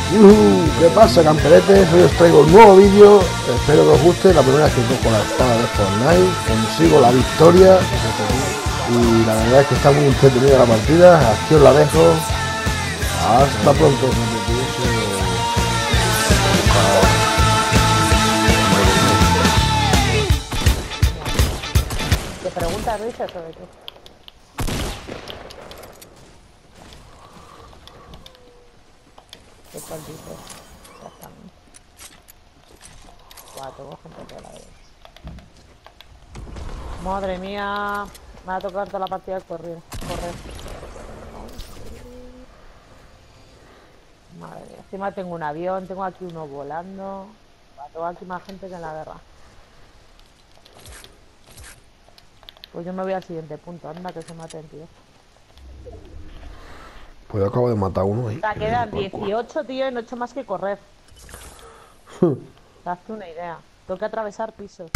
¿Qué pasa, camperetes? Hoy os traigo un nuevo vídeo. Espero que os guste. La primera vez que cojo la espada de Fortnite, consigo la victoria y la verdad es que está muy entretenida la partida. Aquí os la dejo. Hasta pronto. Te pregunta Risa sobre qué. ¿Qué tal dices? Exactamente. Guau, tengo gente de la derecha. Madre mía, me va a tocar toda la partida de correr. Madre mía, encima tengo un avión, tengo aquí uno volando. Tengo aquí más gente que en la guerra. Pues yo me voy al siguiente punto, anda que se maten, tío. Pues yo acabo de matar a uno ahí. O sea, quedan 18, tío, y no he hecho más que correr. Hazte una idea. Tengo que atravesar pisos.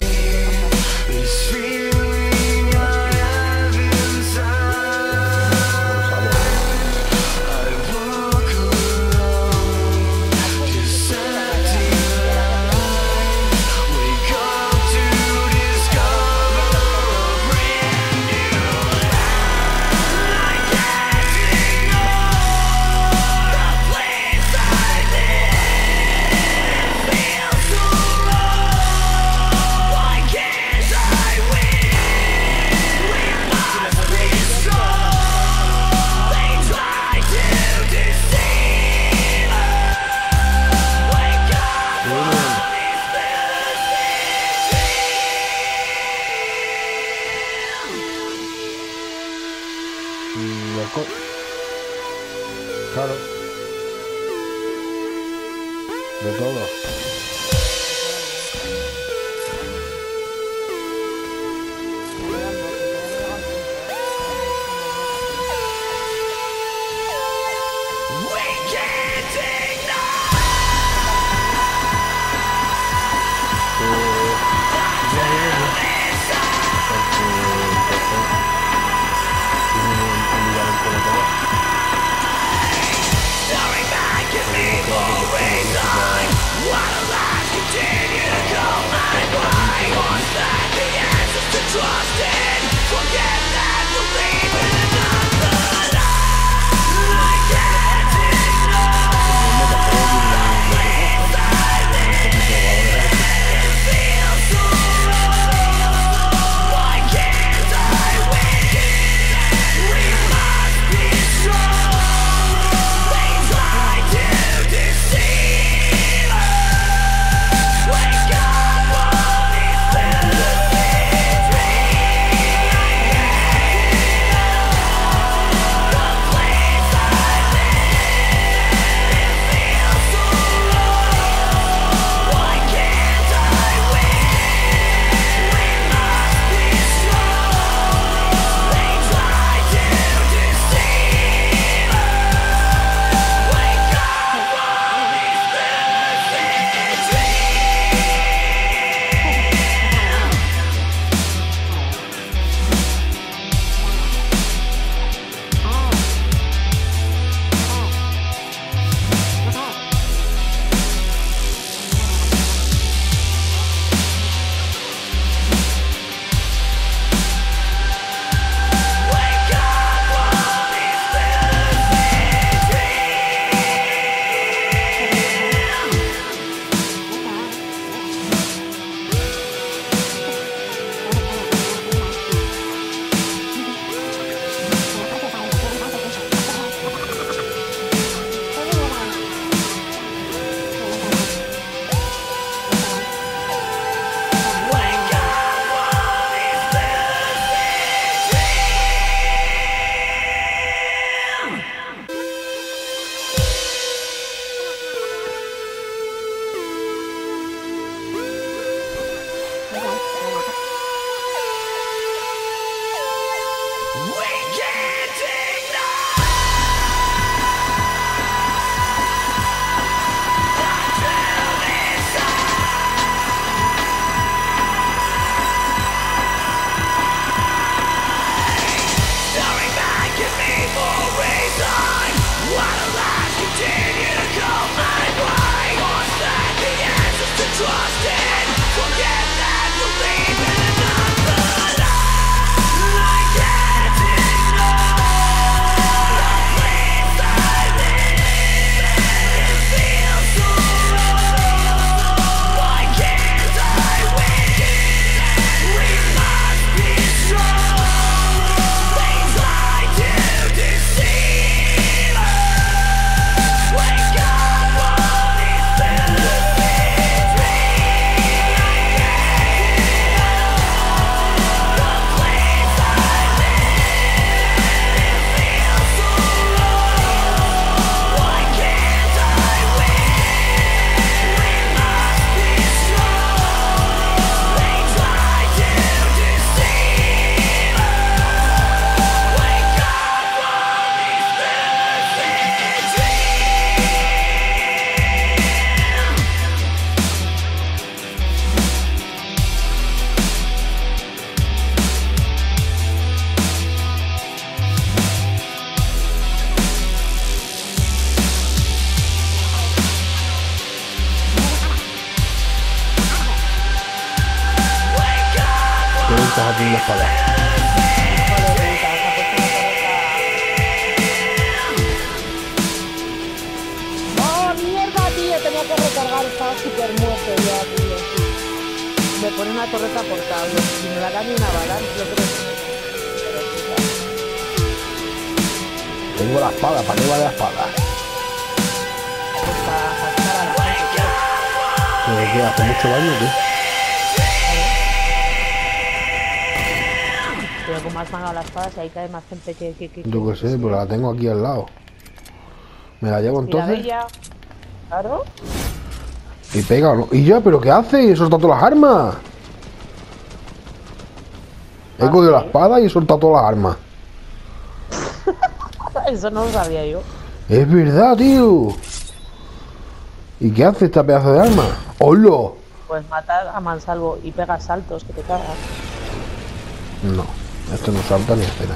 Claro. De todo. montas aquí en la espada? Joder, Rita, se ha puesto una torreta. ¡Oh, mierda, tío! Tenía que recargar, estaba súper muerto ya, tío. Me pone una torreta portable. Si me la da ni una avalanche, yo creo que no. Pero sí, Tengo la espada, ¿para qué vale la espada? pues para cascar a la gente, tío. ¿Pero qué? ¿Hace mucho daño o qué? Pero con más mano a la espada, si ahí cae más gente Yo qué sé, pero la tengo aquí al lado. ¿Me la llevo Y la entonces? bella, claro. Y pega, ¿no? Y ya, ¿pero qué hace? He soltado todas las armas. He cogido la espada y he soltado todas las armas. Eso no lo sabía yo. Es verdad, tío. ¿Y qué hace esta pedazo de arma? ¡Hola! Pues matar a mansalvo y pegas saltos que te cagas. No, esto no salta ni espera.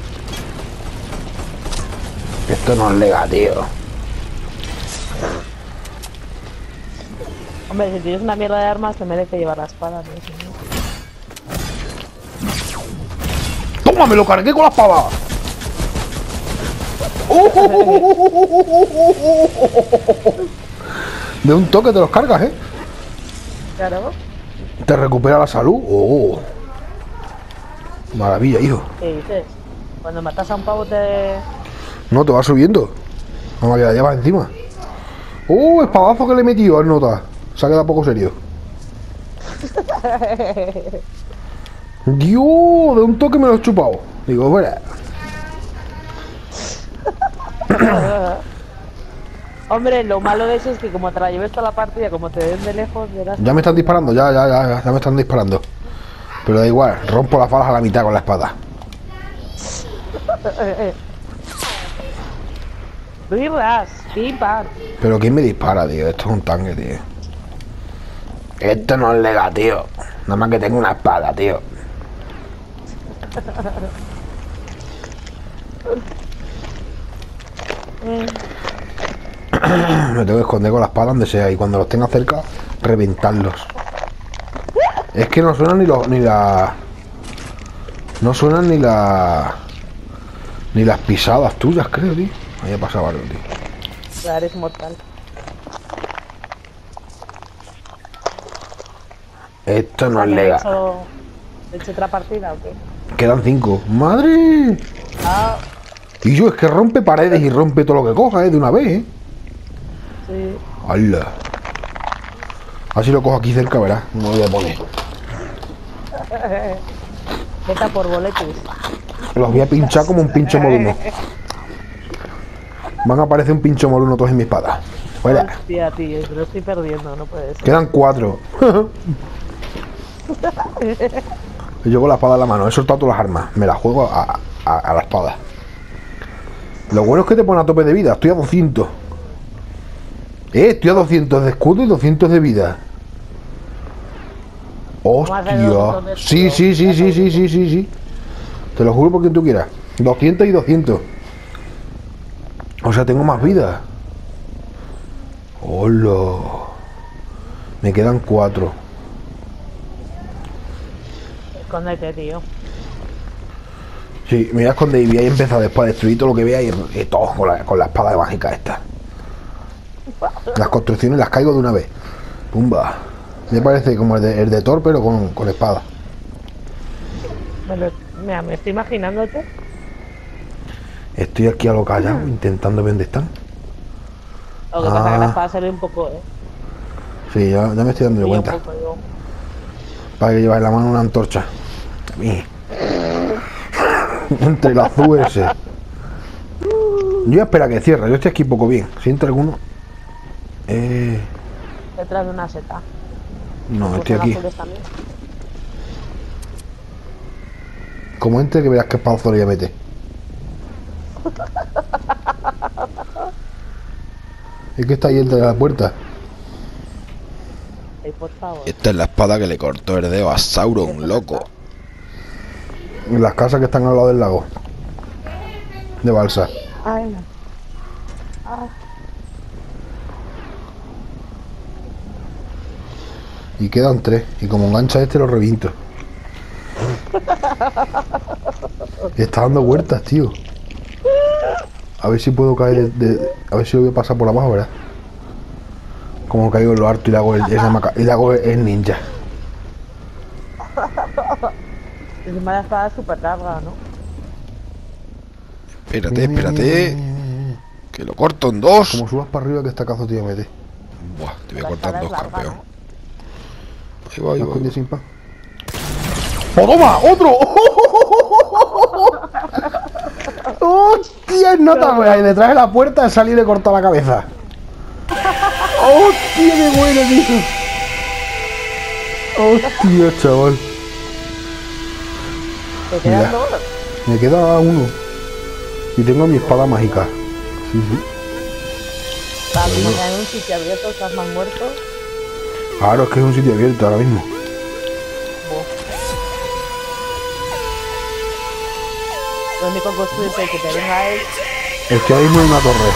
Esto no es lega, tío. Hombre, si tienes una mierda de armas, te merece llevar la espada, ¿no? Si no- ¡Toma, me lo cargué con la espada! De un toque te los cargas, ¿eh? Claro. Te recupera la salud. ¡Oh! Maravilla, hijo. ¿Qué dices? Cuando matas a un pavo te... No, te va subiendo. Vamos, que la llevas encima. ¡Oh! Espadazo que le he metido al nota. Se ha quedado poco serio. ¡Dios! De un toque me lo he chupado. Digo, bueno. Hombre, lo malo de eso es que como te la lleves toda la partida, como te den de lejos, verás... Ya me están disparando, ya me están disparando. Pero da igual, rompo las balas a la mitad con la espada. Rirras, pim, pam. Pero ¿quién me dispara, tío? Esto es un tanque, tío. Esto no es lega, tío. Nada más que tengo una espada, tío. Me tengo que esconder con la espada donde sea y cuando los tenga cerca, reventarlos. Es que no suenan ni la... No suenan ni las pisadas tuyas, creo, tío. Ahí ha pasado algo, tío. Ya eres mortal. Esto no ¿Ha es lega. hecho otra partida o qué? Quedan 5. ¡Madre! Ah, Y yo, es que rompe paredes y rompe todo lo que coja, de una vez, sí. ¡Hala! Así lo cojo aquí cerca, verás. Me lo voy a poner. Vete por boletos. Los voy a pinchar como un pincho moluno. Van a aparecer un pincho moluno todos en mi espada. Fuera. Hostia, tío, pero estoy perdiendo, no puede ser. Quedan 4. Y yo con la espada en la mano, he soltado todas las armas. Me las juego a la espada. Lo bueno es que te pone a tope de vida. Estoy a 200. Estoy a 200 de escudo y 200 de vida. Hostia. Sí. Te lo juro por quien tú quieras. 200 y 200. O sea, tengo más vida. Hola. Me quedan 4. Escóndete, tío. Sí, me voy a esconder y voy a empezar después a destruir todo lo que vea y todo con la espada mágica esta. Las construcciones las caigo de una vez. Pumba. Me parece como el de Thor, pero con espada. Mira, me estoy imaginándote. Estoy aquí a lo callado intentando ver dónde están. Lo que pasa es que la espada se ve un poco, Sí, ya me estoy dando cuenta. Un poco, digo. Para que lleváis en la mano una antorcha. A mí. Entre las US. Yo voy a esperar a que cierre. Yo estoy aquí poco bien. Si entra alguno. Detrás de una seta. No, estoy Pues aquí. azules también. Como entre que verás qué espadazo le voy a meter. Es que está ahí entre la puerta. Ay, por favor. Esta es la espada que le cortó el dedo a Sauron, loco. En las casas que están al lado del lago. De balsa. Ay, no. Ah, Y quedan 3. Y como engancha este lo reviento. Está dando vueltas, tío. A ver si puedo caer a ver si lo voy a pasar por abajo, ¿verdad? Como caigo en lo alto y le hago el ninja. Encima la espada es súper larga, ¿no? Espérate. Que lo corto en dos. Como subas para arriba que esta cazo te voy a meter. Buah, te voy a La cortar en espada dos, es larga, campeón. ¿no? Ahí va, ahí ¿No va. escondí sin pan? ¡Oh, toma! ¡Otro! ¡Hostia! No te acuerdas. Y detrás de la puerta salí y le cortó la cabeza. ¡Hostia, qué bueno, tío! ¡Hostia, chaval! ¿Te quedan Mira. dos? Me queda uno. Y tengo mi espada mágica. Sí. Para mí me caen en un sitio abierto, estás más muerto. Claro, es que es un sitio abierto ahora mismo. Lo único que construirte que te venga es... Es que ahora mismo hay una torre.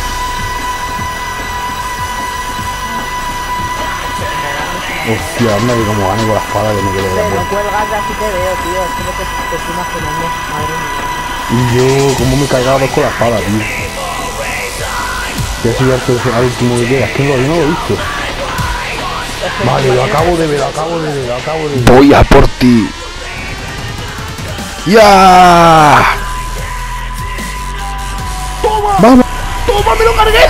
Hostia, anda que como gane con la espada que me quedo de la No puerta. cuelgas, así te veo, tío. Es que lo que te estoy imaginando. Madre mía. Y yo, como me cargaba dos con la espada, tío. Ya soy al último que queda. Es que no lo he visto. Vale, lo acabo de ver. Voy a por ti. ¡Ya! ¡Toma! ¡Vamos! ¡Toma, me lo cargué!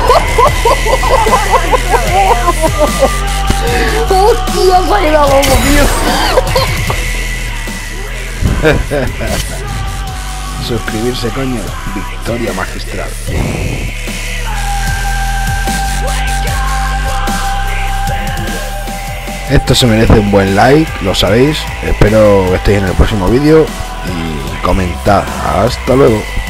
¡Hostia, se ha quedado loco, tío! Suscribirse, coño. Victoria magistral. Esto se merece un buen like, lo sabéis. Espero que estéis en el próximo vídeo y comentad. Hasta luego.